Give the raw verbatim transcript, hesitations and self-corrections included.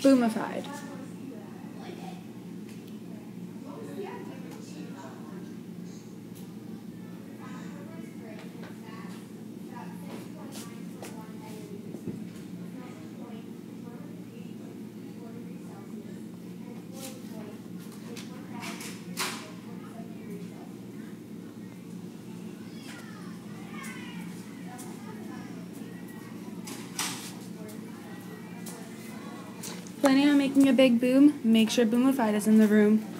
Boomified. Planning on making a big boom? Make sure Boomified is in the room.